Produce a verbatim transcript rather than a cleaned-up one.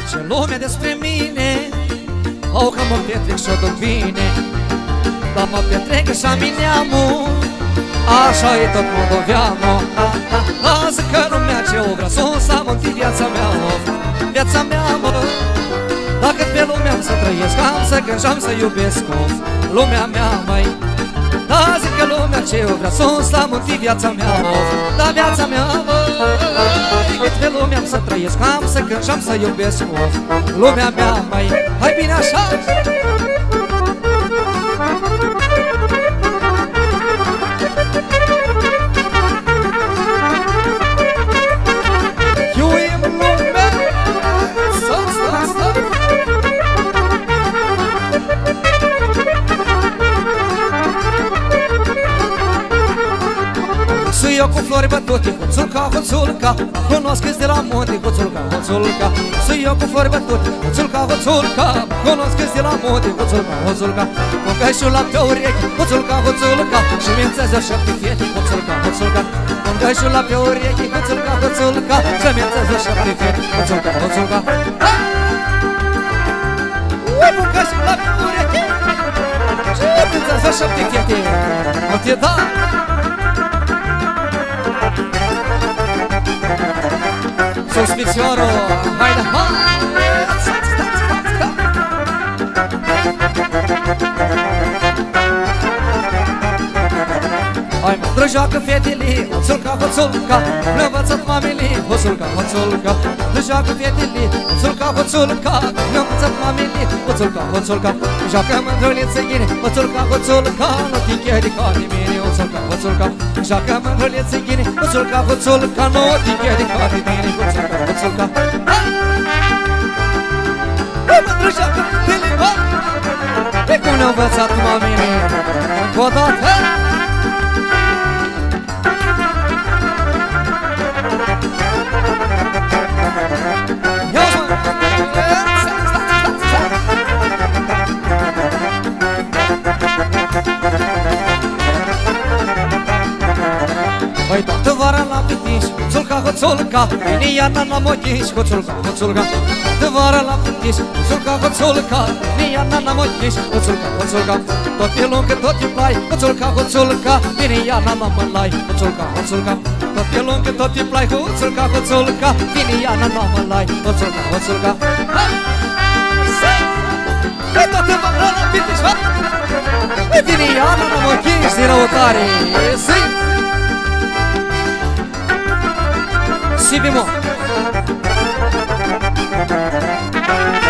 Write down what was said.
zice lumea despre mine, au că mă petrec și-o duc bine, dar mă petrec așa-mi neamul, așa-i tot moldoveanul. Azi că lumea ce o vrea să am în viața mea, viața mea, mă. Dacă pe lumea am să trăiesc, am să gânj, am să iubesc, lumea mea, măi. Da, zic că lumea ce o vrea să am în viața mea, da, viața mea, măi. Cât pe lumea am să trăiesc, am să gânj, am să iubesc, lumea mea, măi. Hai bine așa! Eu cu flori bătute, hoțulca, hoțulca, cunosc-ți de la munte, hoțulca, hoțulca. Sunt eu cu flori bătute, hoțulca, hoțulca, cunosc-ți de la munte, hoțulca, hoțulca. Cu găișul la pe urechi, hoțulca, hoțulca, și mi-nțezi așa pe fete, hoțulca, hoțulca. Cu găișul la pe urechi, hoțulca, hoțulca, și mi-nțezi așa pe fete, hoțulca, hoțulca. Ui, cu găișul la pe urechi, și mi-nțezi așa pe fete, o te da. Sus piciorul, haide, haide! Hai mândră joacă fetele, hoțulca, hoțulca, le-a învățat mamele, hoțulca, hoțulca. Le joacă fetele, hoțulca, hoțulca, le-a învățat mamele, hoțulca, hoțulca. Joacă mândrăliță ghine, hoțulca, hoțulca, nu te chiede ca nimeni, hoțulca, hoțulca. Joacă mândrăliță ghine, hoțulca, hoțulca, nu te chiede ca nimeni, hoțulca, hoțulca. Hai mândră joacă fetele, hai! E cum le-a învățat mamele, încă o dată, Păi toată vara la pitiș, hoțulca, hoțulca, vine iarna la motiș, hoțulca, hoțulca. Toată vara la pitiș, hoțulca, hoțulca, vine iarna la motiș, hoțulca, hoțulca. Tot e lungă, tot e plai, hoțulca, hoțulca, vine iarna la mălai, hoțulca, hoțulca. Tot e lungă, tot e plai, hoțulca, hoțulca, vine iarna la mălai, hoțulca, hoțulca. Păi toată vara la pitiș, vine iarna la motiș, din răutare, zi! Si bemol.